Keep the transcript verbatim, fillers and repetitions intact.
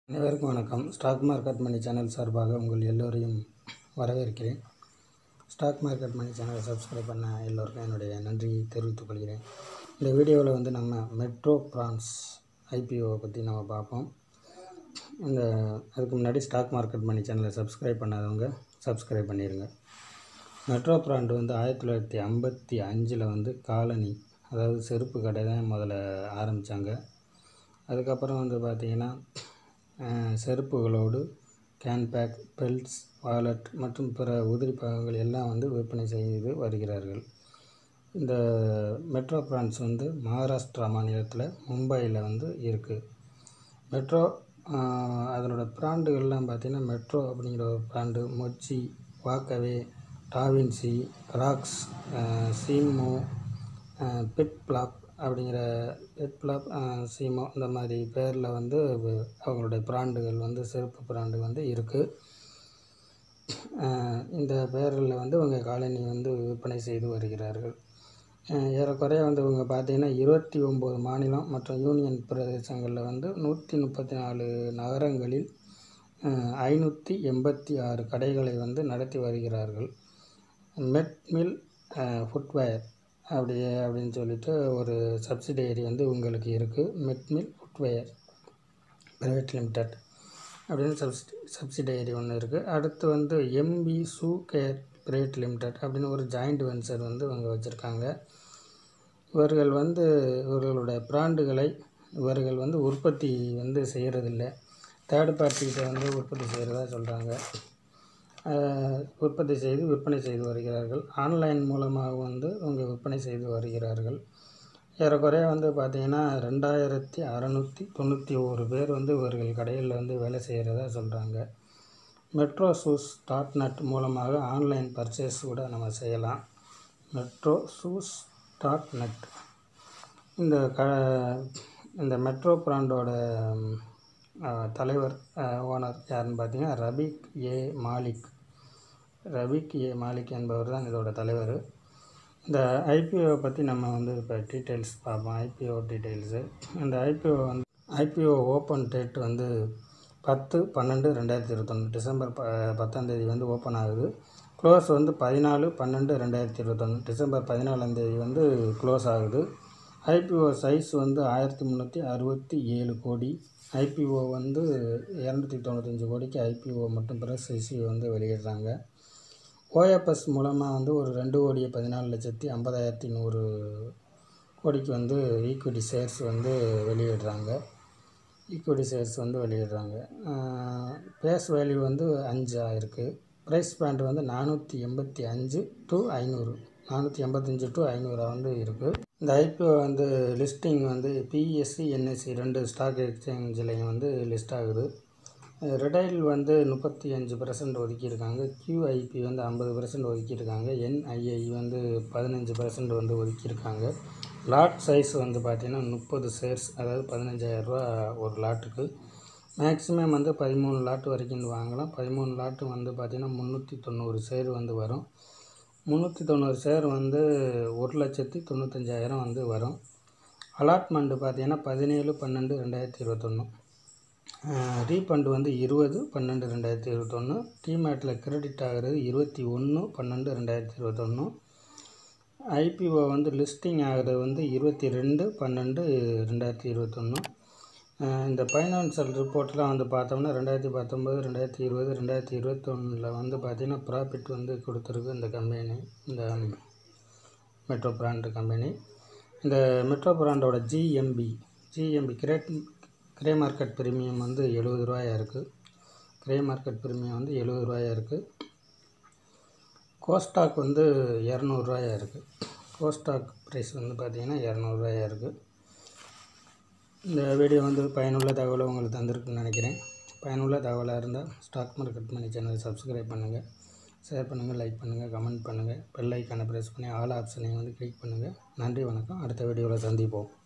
அனைவருக்கும் வணக்கம். Stock market மணி channel சார்பாக உங்கள் எல்லோரையும் வரவேற்கிறேன். ஸ்டாக் மார்க்கெட் மணி சேனலை சப்ஸ்கிரைப் பண்ண எல்லோருக்கும் என்னுடைய நன்றியை தெரிவித்துக் கொள்கிறேன். இந்த வீடியோவில் வந்து நம்ம மெட்ரோ பிரான்ஸ் ஐபிஓவை பற்றி நம்ம பார்ப்போம். இந்த அதுக்கு முன்னாடி ஸ்டாக் மார்க்கெட் மணி சேனலை சப்ஸ்கிரைப் பண்ணாதவங்க சப்ஸ்கிரைப் பண்ணிடுங்க. மெட்ரோ பிராண்ட் வந்து ஆயிரத்தி தொள்ளாயிரத்தி ஐம்பத்தி அஞ்சில் வந்து காலனி, அதாவது செருப்பு கடை தான் முதல்ல ஆரம்பித்தாங்க. அதுக்கப்புறம் வந்து பார்த்திங்கன்னா செருப்புகளோடு கேன்பேக், பெல்ட்ஸ், வாலெட் மற்றும் பிற உதிரி பாகங்கள் எல்லாம் வந்து விற்பனை செய்து வருகிறார்கள். இந்த மெட்ரோ பிரான்ஸ் வந்து மகாராஷ்டிரா மாநிலத்தில் மும்பையில் வந்து இருக்குது. மெட்ரோ அதனோட பிராண்டுகள்லாம் பார்த்திங்கன்னா மெட்ரோ அப்படிங்கிற ஒரு brand, Mochi, Walkway, Da Vinci, Rocks, சீமோ, பெட் பிளாப் அப்படிங்கிற பெட் பிளாப், சீமோ இந்த மாதிரி பேரில் வந்து அவங்களுடைய பிராண்டுகள் வந்து செருப்பு பிராண்டு வந்து இருக்குது. இந்த பேரில் வந்து இவங்க காலனி வந்து விற்பனை செய்து வருகிறார்கள். ஏறக்குறைய வந்து இவங்க பார்த்திங்கன்னா இருபத்தி ஒம்பது மாநிலம் மற்றும் யூனியன் பிரதேசங்களில் வந்து நூற்றி முப்பத்தி நாலு நகரங்களில் ஐநூற்றி எண்பத்தி ஆறு கடைகளை வந்து நடத்தி வருகிறார்கள். மெட்மில் ஃபுட்வேர் அப்படியே அப்படின்னு சொல்லிட்டு ஒரு சப்சிடரி வந்து உங்களுக்கு இருக்குது. மெட்மில் ஃபுட்வேர் பிரைவேட் லிமிடெட் அப்படின்னு சப்சி சப்சிடரி ஒன்று இருக்குது. அடுத்து வந்து MB shoe care private limited அப்படின்னு ஒரு ஜாயிண்ட் வென்ச்சர் வந்து இவங்க வச்சுருக்காங்க. இவர்கள் வந்து இவர்களுடைய பிராண்டுகளை இவர்கள் வந்து உற்பத்தி வந்து செய்கிறதில்ல, தேர்ட் பார்ட்டிகிட்ட வந்து உற்பத்தி செய்கிறதா சொல்கிறாங்க. உற்பத்தி செய்து விற்பனை செய்து வருகிறார்கள். ஆன்லைன் மூலமாக வந்து இவங்க விற்பனை செய்து வருகிறார்கள். ஏறக்குறைய வந்து பார்த்திங்கன்னா ரெண்டாயிரத்தி அறநூற்றி தொண்ணூற்றி ஒரு பேர் வந்து இவர்கள் கடையில் வந்து வேலை செய்கிறதா சொல்கிறாங்க. மெட்ரோ ஷூஸ் டாட் நெட் மூலமாக ஆன்லைன் பர்ச்சேஸ் கூட நம்ம செய்யலாம். Metro shoes dot net. இந்த க இந்த மெட்ரோ பிராண்டோட தலைவர் ஓனர் யாருன்னு பார்த்தீங்கன்னா ரபிக் ஏ மாலிக் ரபிக் ஏ மாலிக் என்பவர் தான் இதோட தலைவர். இந்த ஐபிஓவை பற்றி நம்ம வந்து இப்போ டீட்டெயில்ஸ் பார்ப்போம். IPO details. இந்த ஐபிஓ வந்து ஐபிஓ ஓப்பன் டேட் வந்து பத்து பன்னெண்டு ரெண்டாயிரத்தி இருபத்தொன்று டிசம்பர் ப பத்தாந்தேதி வந்து ஓப்பன் ஆகுது. க்ளோஸ் வந்து பதினாலு பன்னெண்டு ரெண்டாயிரத்தி இருபத்தொன்று டிசம்பர் பதினாலாந்தேதி வந்து க்ளோஸ் ஆகுது. ஐபிஓ சைஸ் வந்து ஆயிரத்தி முந்நூற்றி அறுபத்தி ஏழு கோடி. ஐபிஓ வந்து இரநூத்தி தொண்ணூத்தஞ்சு கோடிக்கு ஐபிஓ மட்டும் ப்ரெஸ் இஷ்யூ வந்து வெளியிடுறாங்க. ஓஎஃப்எஸ் மூலமாக வந்து ஒரு ரெண்டு கோடியே பதினாலு லட்சத்தி ஐம்பதாயிரத்தி நூறு கோடிக்கு வந்து ஈக்விட்டி ஷேர்ஸ் வந்து வெளியிடுறாங்க. ஈக்விட்டி ஷேர்ஸ் வந்து வெளியிடுறாங்க. ஃபேஸ் வேல்யூ வந்து அஞ்சு ஆயிருக்கு. ப்ரைஸ் பேண்ட் வந்து நானூற்றி எண்பத்தி அஞ்சு டு ஐநூறு நானூற்றி எண்பத்தஞ்சு டு ஐநூறு வந்து இருக்குது. இந்த ஐபிஓ வந்து லிஸ்டிங் வந்து பிஎஸ்சி, என்எஸ்சி ரெண்டு ஸ்டாக் எக்ஸ்சேஞ்சிலையும் வந்து லிஸ்ட் ஆகுது. ரிடைல் வந்து முப்பத்தி அஞ்சு பர்சன்ட் ஒதுக்கியிருக்காங்க. கியூஐபி வந்து ஐம்பது பர்சன்ட் ஒதுக்கியிருக்காங்க. என்ஐஐ வந்து பதினஞ்சு பர்சன்ட் வந்து ஒதுக்கியிருக்காங்க. லாட் சைஸ் வந்து பார்த்திங்கன்னா முப்பது ஷேர்ஸ், அதாவது பதினஞ்சாயிரரூவா ஒரு லாட்டுக்கு. மேக்ஸிமம் வந்து பதிமூணு லாட்டு வரைக்கும் வாங்கலாம். பதிமூணு லாட்டு வந்து பார்த்திங்கன்னா முந்நூற்றி தொண்ணூறு ஷேர் வந்து வரும். முந்நூற்றி தொண்ணூறு ஷேர் வந்து ஒரு லட்சத்தி தொண்ணூத்தஞ்சாயிரம் வந்து வரும். அலாட்மெண்ட்டு பார்த்திங்கன்னா பதினேழு பன்னெண்டு ரெண்டாயிரத்தி இருபத்தொன்று. ரீஃபண்ட் வந்து இருபது பன்னெண்டு ரெண்டாயிரத்தி இருபத்தொன்று. டிமேட்டில் கிரெடிட் ஆகிறது இருபத்தி ஒன்று பன்னெண்டு ரெண்டாயிரத்தி இருபத்தொன்று. ஐபிஓ வந்து லிஸ்டிங் ஆகிறது வந்து இருபத்தி ரெண்டு பன்னெண்டு ரெண்டாயிரத்தி இருபத்தொன்று. இந்த ஃபைனான்சியல் ரிப்போர்ட்லாம் வந்து பார்த்தோம்னா ரெண்டாயிரத்தி பத்தொம்பது ரெண்டாயிரத்தி இருபது ரெண்டாயிரத்தி இருபத்தொன்னில் வந்து பார்த்திங்கன்னா ப்ராஃபிட் வந்து கொடுத்துருக்கு இந்த கம்பெனி, இந்த மெட்ரோ பிராண்ட் கம்பெனி. இந்த மெட்ரோ பிராண்டோட GMP GMP great grey market premium வந்து எழுபது ரூபாயா இருக்குது. கிரே மார்க்கெட் ப்ரீமியம் வந்து எழுபது ரூபாயா இருக்குது. கோஸ்டாக் வந்து இரநூறுவாயா இருக்குது. கோஸ்டாக் ப்ரைஸ் வந்து பார்த்திங்கன்னா இரநூறுவாயா இருக்குது. இந்த வீடியோ வந்து பயனுள்ள தகவலை உங்களுக்கு தந்திருக்குன்னு நினைக்கிறேன். பயனுள்ள தகவலாக இருந்தால் ஸ்டாக் மார்க்கெட் மணி சேனலை சப்ஸ்கிரைப் பண்ணுங்கள், ஷேர் பண்ணுங்கள், லைக் பண்ணுங்கள், கமெண்ட் பண்ணுங்கள், பெல் ஐக்கானை ப்ரெஸ் பண்ணி ஆல் ஆப்ஷனையும் வந்து கிளிக் பண்ணுங்கள். நன்றி, வணக்கம். அடுத்த வீடியோவில் சந்திப்போம்.